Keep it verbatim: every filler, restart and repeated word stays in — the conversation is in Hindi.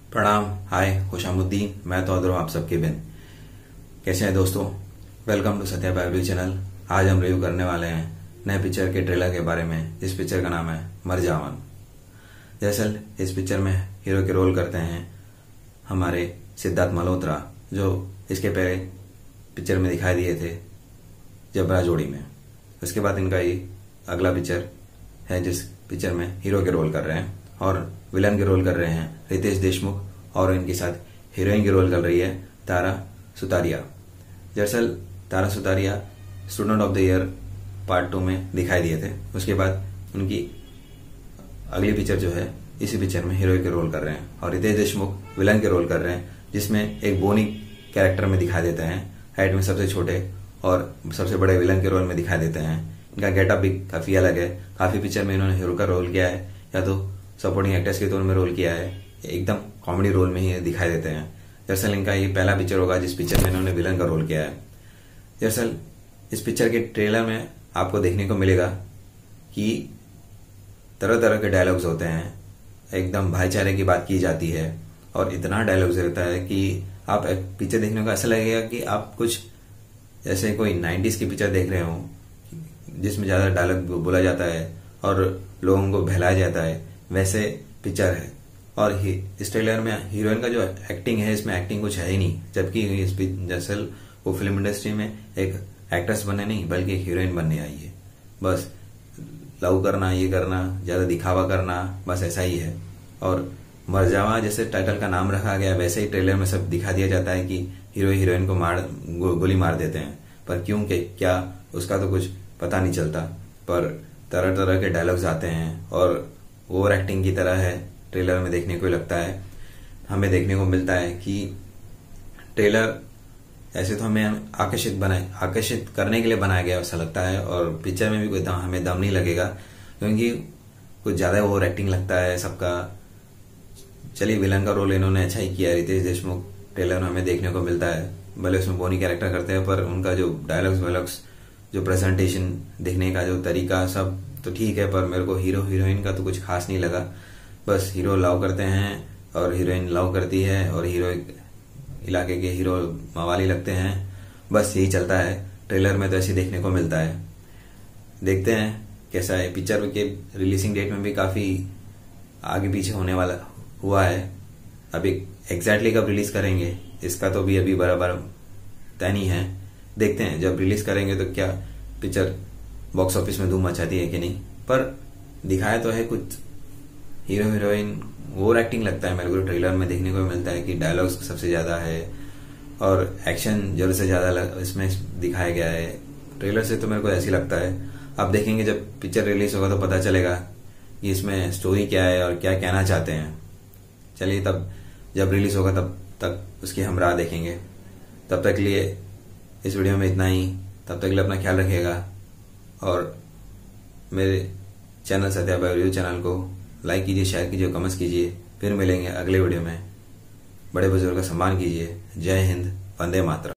प्रणाम। हाय, खुशामुद्दीन। मैं तो अदर आप सबके बिन। कैसे हैं दोस्तों? Welcome to Satya biology channel. आज हम रिव्यू करने वाले हैं नए पिक्चर के ट्रेलर के बारे में। इस पिक्चर का नाम है मरजावन। दरअसल इस पिक्चर में हीरो के रोल करते हैं हमारे सिद्धार्थ मल्होत्रा, जो इसके पहले पिक्चर में दिखाई दिए थे जबरा जोड़ी में। उसके बाद इनका ये अगला पिक्चर है जिस पिक्चर में हीरो के रोल कर रहे हैं, और विलन के रोल कर रहे हैं रितेश देशमुख, और इनके साथ हीरोइन की रोल कर रही है तारा सुतारिया। दरअसल Tara Sutaria student of the year part two में दिखाई दिए थे। उसके बाद उनकी अगली पिक्चर जो है इसी पिक्चर में हीरो के रोल कर रहे हैं, और रितेश देशमुख विलन के रोल कर रहे हैं, जिसमें एक बोनी कैरेक्टर में दिखाई देते हैं, हाइट में सबसे छोटे और सबसे बड़े विलन के रोल में दिखाई देते हैं। इनका गेटअप भी काफी अलग है। काफी पिक्चर में इन्होंने हीरो का रोल किया है या तो सपोर्टिंग एक्टर्स के तौर में रोल किया है, एकदम कॉमेडी रोल में ही दिखाई देते हैं। दरअसल इनका ये पहला पिक्चर होगा जिस पिक्चर में इन्होंने विलन का रोल किया है। दरअसल इस पिक्चर के ट्रेलर में आपको देखने को मिलेगा कि तरह तरह के डायलॉग्स होते हैं, एकदम भाईचारे की बात की जाती है, और इतना डायलॉग्स रहता है कि आप पिक्चर देखने को ऐसा लगेगा कि आप कुछ जैसे कोई नाइन्टीज की पिक्चर देख रहे हो, जिसमें ज्यादा डायलॉग बोला जाता है और लोगों को बहलाया जाता है, वैसे पिक्चर है। और इस ट्रेलर में हीरोइन का जो एक्टिंग है, इसमें एक्टिंग कुछ है ही नहीं, जबकि इस दरअसल वो फिल्म इंडस्ट्री में एक एक्ट्रेस बनने नहीं बल्कि एक हीरोइन बनने आई है। बस लव करना, ये करना, ज्यादा दिखावा करना, बस ऐसा ही है। और मरजावा जैसे टाइटल का नाम रखा गया, वैसे ही ट्रेलर में सब दिखा दिया जाता है कि हीरो हीरोइन को मार गो, गोली मार देते हैं, पर क्यों के क्या उसका तो कुछ पता नहीं चलता। पर तरह तरह के डायलॉग्स आते हैं और ओवर एक्टिंग की तरह है, ट्रेलर में देखने को लगता है। हमें देखने को मिलता है कि ट्रेलर ऐसे तो हमें आकर्षित बनाए आकर्षित करने के लिए बनाया गया ऐसा लगता है, और पिक्चर में भी कोई दम, हमें दम नहीं लगेगा, क्योंकि कुछ ज्यादा ओवर एक्टिंग लगता है सबका। चलिए, विलन का रोल इन्होंने अच्छा ही किया, रितेश देशमुख ट्रेलर में हमें देखने को मिलता है। भले उसमें बोनी कैरेक्टर करते हैं, पर उनका जो डायलॉग्स वायलॉग्स, जो प्रेजेंटेशन, दिखने का जो तरीका, सब तो ठीक है, पर मेरे को हीरो हीरोइन का तो कुछ खास नहीं लगा। बस हीरो लव करते हैं और हीरोइन लव करती है, और हीरो इलाके के हीरो मवाली लगते हैं, बस यही चलता है। ट्रेलर में तो ऐसे देखने को मिलता है। देखते हैं कैसा है। पिक्चर के रिलीजिंग डेट में भी काफी आगे पीछे होने वाला हुआ है। अभी एग्जैक्टली कब रिलीज करेंगे इसका तो भी अभी बराबर तय नहीं है। देखते हैं जब रिलीज करेंगे तो क्या पिक्चर बॉक्स ऑफिस में धूम मचाती है कि नहीं। पर दिखाया तो है कुछ हीरो हीरोइन, ओवर एक्टिंग लगता है मेरे को ट्रेलर में देखने को मिलता है कि डायलॉग्स सबसे ज्यादा है और एक्शन जरूर से ज्यादा इसमें दिखाया गया है। ट्रेलर से तो मेरे को ऐसी लगता है। अब देखेंगे जब पिक्चर रिलीज होगा तो पता चलेगा कि इसमें स्टोरी क्या है और क्या कहना चाहते हैं। चलिए, तब जब रिलीज होगा तब तक उसकी हम राह देखेंगे। तब तक लिए इस वीडियो में इतना ही। तब तक लिए अपना ख्याल रखिएगा, और मेरे चैनल सत्या बायोलॉजी चैनल को लाइक कीजिए, शेयर कीजिए, कमेंट्स कीजिए। फिर मिलेंगे अगले वीडियो में। बड़े बुजुर्ग का सम्मान कीजिए। जय हिंद, वंदे मातरम।